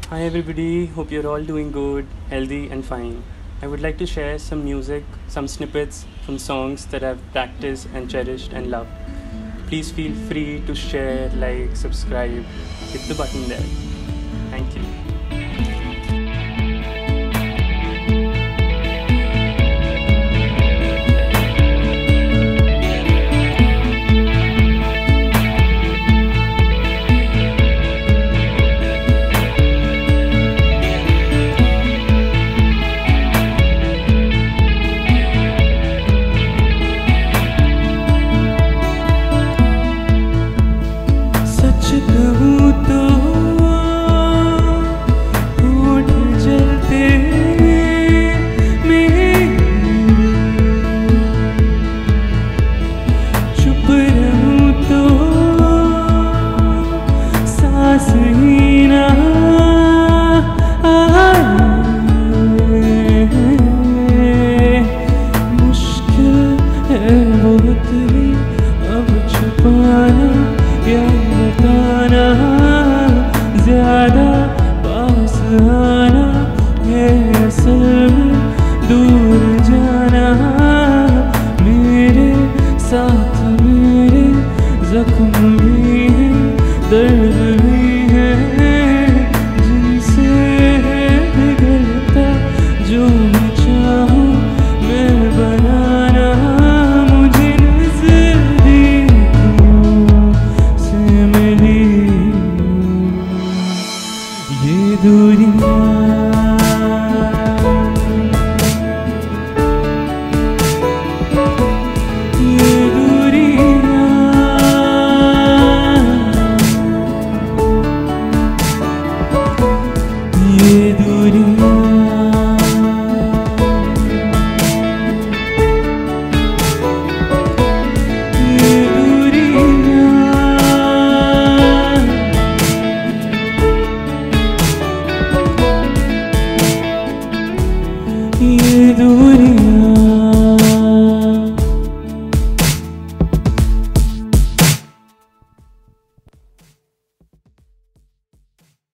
Hi everybody, hope you're all doing good, healthy, and fine. I would like to share some music, some snippets from songs that I've practiced and cherished and loved. Please feel free to share, like, subscribe, hit the button there. Thank you. सच कहूँ तो होठ जलते मेरे, चुप